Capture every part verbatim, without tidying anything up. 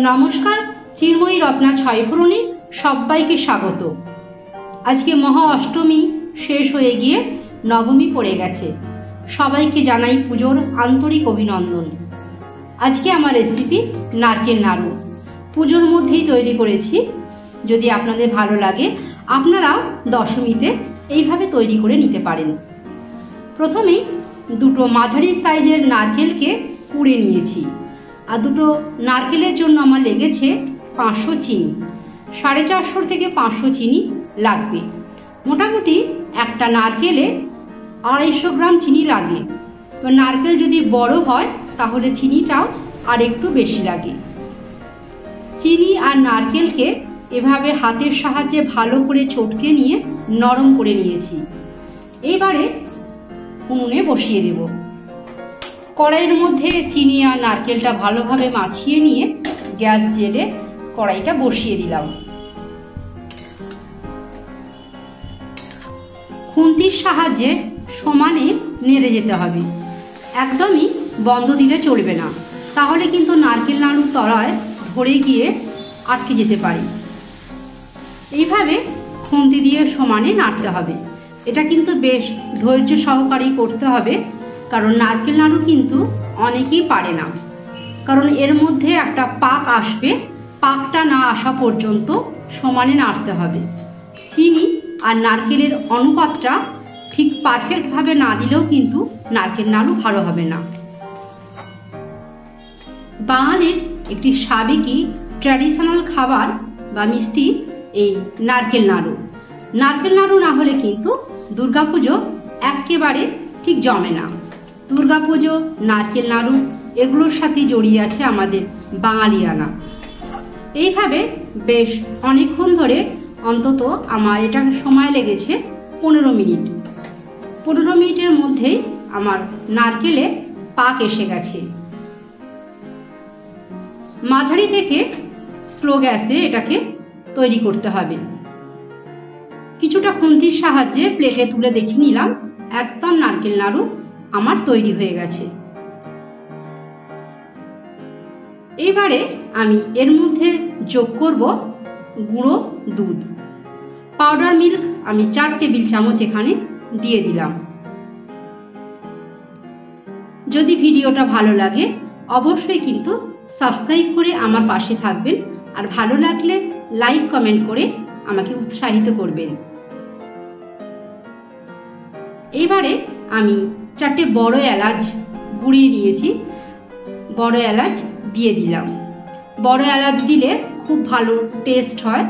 নমস্কার, চিন্ময়ী রত্না ছয়ফোড়নে সবাইকে স্বাগত। আজকে মহা অষ্টমী শেষ হয়ে গিয়ে নবমী পড়ে গেছে। সবাইকে জানাই পুজোর আন্তরিক অভিনন্দন। আজকে আমার রেসিপি নারকেল নাড়ু পুজোর মধ্যেই তৈরি করেছি। যদি আপনাদের ভালো লাগে আপনারা দশমীতে এইভাবে তৈরি করে নিতে পারেন। প্রথমেই দুটো মাঝারি সাইজের নারকেলকে কুড়ে নিয়েছি, আর দুটো নারকেলের জন্য আমার লেগেছে পাঁচশো চিনি। সাড়ে চারশো থেকে পাঁচশো চিনি লাগবে। মোটামুটি একটা নারকেলে আড়াইশো গ্রাম চিনি লাগে। এবার নারকেল যদি বড় হয় তাহলে চিনিটাও আর একটু বেশি লাগে। চিনি আর নারকেলকে এভাবে হাতের সাহায্যে ভালো করে চটকে নিয়ে নরম করে নিয়েছি। এবারে উনুনে বসিয়ে দেব। কড়াইয়ের মধ্যে চিনি আর নারকেলটা ভালোভাবে মাখিয়ে নিয়ে গ্যাস জেলে কড়াইটা বসিয়ে দিলাম। খুন্তির সাহায্যে সমানে নেড়ে যেতে হবে, একদমই বন্ধ দিলে চলবে না, তাহলে কিন্তু নারকেল নাড়ু তলায় ধরে গিয়ে আটকে যেতে পারে। এইভাবে খুন্তি দিয়ে সমানে নাড়তে হবে। এটা কিন্তু বেশ ধৈর্য সহকারে করতে হবে, কারণ নারকেল নাড়ু কিন্তু অনেকেই পারে না, কারণ এর মধ্যে একটা পাক আসবে। পাকটা না আসা পর্যন্ত সমানে নাড়তে হবে। চিনি আর নারকেলের অনুপাতটা ঠিক পারফেক্টভাবে না দিলেও কিন্তু নারকেল নাড়ু ভালো হবে না। বাঙালির একটি সাবেকি ট্র্যাডিশনাল খাবার বা মিষ্টি এই নারকেল নাড়ু। নারকেল নাড়ু না হলে কিন্তু দুর্গাপুজো একেবারে ঠিক জমে না। দুর্গাপুজো, নারকেল নাড়ু এগুলোর সাথে জড়িয়ে আছে আমাদের বাঙালিয়ানা। এইভাবে বেশ অনেকক্ষণ ধরে, অন্তত আমার এটার সময় লেগেছে পনেরো মিনিট। পনেরো মিনিটের মধ্যেই আমার নারকেলে পাক এসে গেছে। মাঝারি থেকে স্লো গ্যাসে এটাকে তৈরি করতে হবে। কিছুটা খুন্তির সাহায্যে প্লেটে তুলে দেখে নিলাম, একদম নারকেল নাড়ু আমার তৈরি হয়ে গেছে। এবারে আমি এর মধ্যে যোগ করব গুঁড়ো দুধ। পাউডার মিল্ক আমি চার টেবিল চামচ এখানে দিয়ে দিলাম। যদি ভিডিওটা ভালো লাগে অবশ্যই কিন্তু সাবস্ক্রাইব করে আমার পাশে থাকবেন, আর ভালো লাগলে লাইক কমেন্ট করে আমাকে উৎসাহিত করবেন। এবারে আমি চারটে বড় এলাচ গুঁড়িয়ে নিয়েছি, বড় এলাচ দিয়ে দিলাম। বড় এলাচ দিলে খুব ভালো টেস্ট হয়।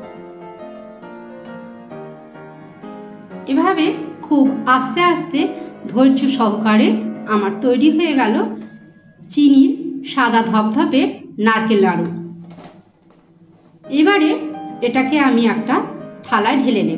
এভাবে খুব আস্তে আস্তে ধৈর্য সহকারে আমার তৈরি হয়ে গেল চিনির সাদা ধপধপে নারকেল নাড়ু। এবারে এটাকে আমি একটা থালায় ঢেলে নেব।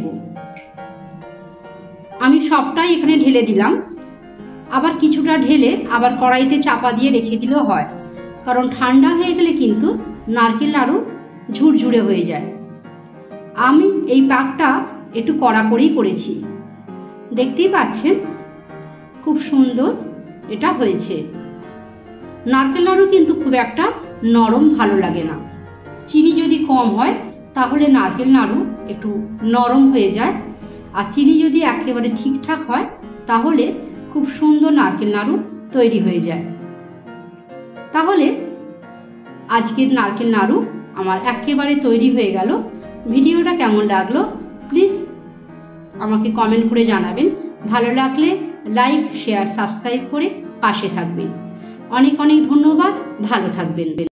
আমি সবটাই এখানে ঢেলে দিলাম। আবার কিছুটা ঢেলে আবার কড়াইতে চাপা দিয়ে রেখে দিলেও হয়, কারণ ঠান্ডা হয়ে গেলে কিন্তু নারকেল নাড়ু ঝুরঝুরে হয়ে যায়। আমি এই পাকটা একটু কড়া করেই করেছি, দেখতেই পাচ্ছেন খুব সুন্দর এটা হয়েছে। নারকেল নাড়ু কিন্তু খুব একটা নরম ভালো লাগে না। চিনি যদি কম হয় তাহলে নারকেল নাড়ু একটু নরম হয়ে যায়, আর চিনি যদি একেবারে ঠিকঠাক হয় তাহলে খুব সুন্দর নারকেল নাড়ু তৈরি হয়ে যায়। তাহলে আজকের নারকেল নাড়ু আমার একেবারে তৈরি হয়ে গেল। ভিডিওটা কেমন লাগলো প্লিজ আমাকে কমেন্ট করে জানাবেন। ভালো লাগলে লাইক, শেয়ার, সাবস্ক্রাইব করে পাশে থাকবেন। অনেক অনেক ধন্যবাদ। ভালো থাকবেন।